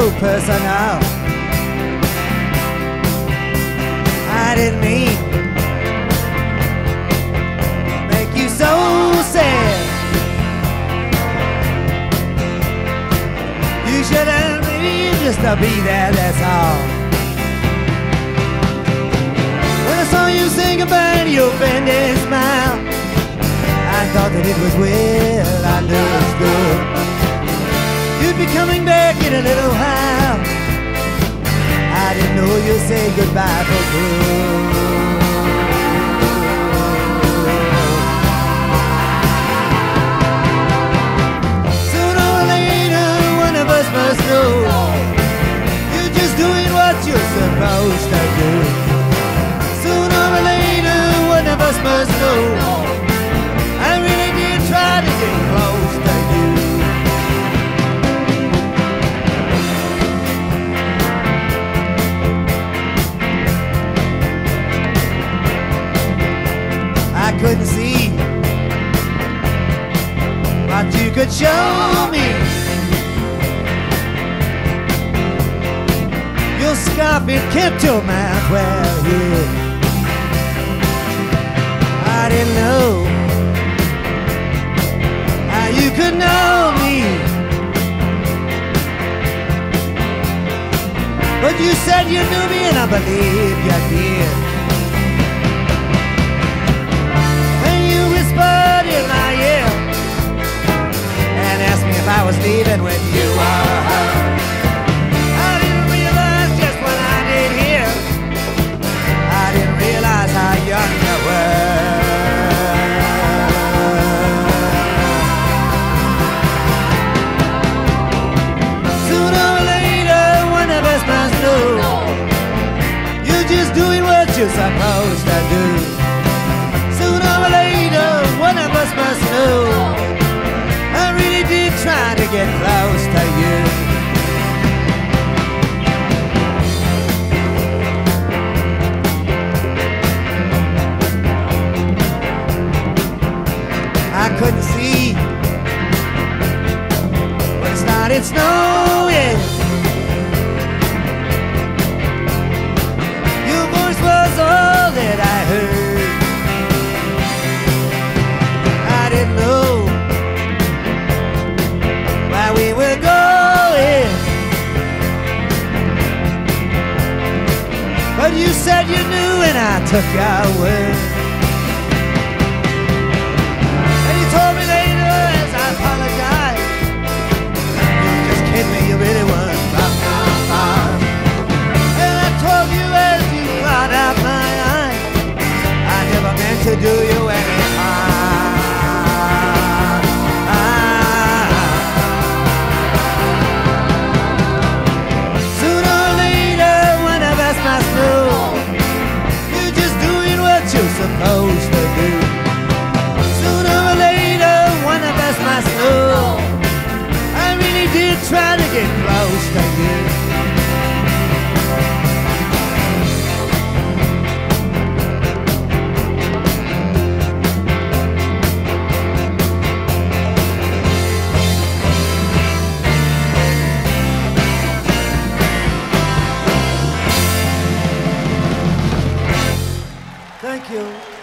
personal. I didn't mean make you so sad. You should have been just to be there, that's all. When I saw you sing about your bending smile, I thought that it was well understood. You'd be coming back in a little while. I didn't know you'd say goodbye for good. Sooner or later, one of us must know you're just doing what you're supposed to do. Sooner or later, one of us must know I really did try to get close to you. I couldn't see what you could show me. Your scarf, it kept your mouth well hid. I didn't know how you could know me, but you said you knew me and I believe you did. Whispered in my ear and asked me if I was leaving with you or her. I didn't realize just what I did here. I didn't realize how young you were. Sooner or later, one of us must know you're just doing what you're supposed to do. Sooner or later, one of us must know I really did try to get close to you. I couldn't see when it started snowing. Your voice was all that I heard. I didn't know where we were going, but you said you knew and I took your word. And you told me later as I apologized, you just kidding me, you really weren't from far. And I told you as you cried out my eyes, I never meant to do you any harm. Supposed to do. Sooner or later, one of us must know I really did try to get close to you. Thank you.